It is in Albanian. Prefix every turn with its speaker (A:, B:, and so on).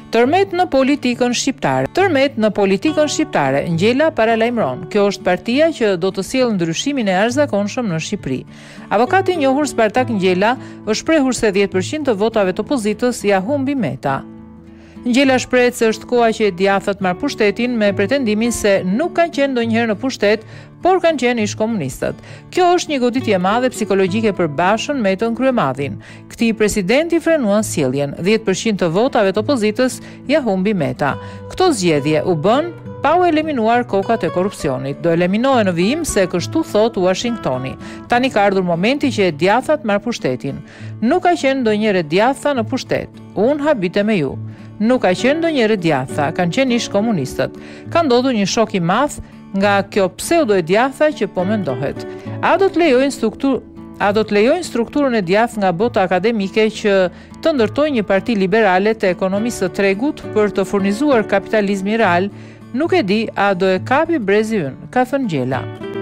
A: Tërmet në politikën shqiptare, Ngjela paralajmëron. Kjo është partia që do të sjellë ndryshimin e jashtëzakonshëm në Shqipëri. Avokati i njohur Spartak Ngjela është shprehur se 10% të votave të opozitës ja humbi Meta. Ngjela shprehet se është koha që djathtat marr pushtetin me pretendimin se nuk kanë qenë ndonjëherë në pushtet, por kanë qenë ish komunistët. Kjo është një goditje e madhe psikologjike për Bashën, Metën, Kryemadhin. Këtij presidenti frenuan sjelljen. 10% të votave të opozitës ja humbi Meta. Këto zgjedhje u bën pa u eliminuar kokat e korrupsionit. Do eliminohen në vijim se kështu thot Washingtoni. Tani ka ardhur momenti që djathtat marr pushtetin. Nuk ka qenë ndonjëherë djaththa në pushtet. Unë habite me ju. Nuk ka qenë ndonjëherë djaththa, kanë qenë ish komunistët. Ka ndodhur një shok i madh nga kjo pseudo e djaththa që po mendohet. A do të lejojnë strukturën e djathtë nga bota akademike që të ndërtojnë një parti liberale të ekonomisë së tregut për të furnizuar kapitalizmi real? Nuk e di, a do e kapi brezi ynë, ka thënë Ngjela.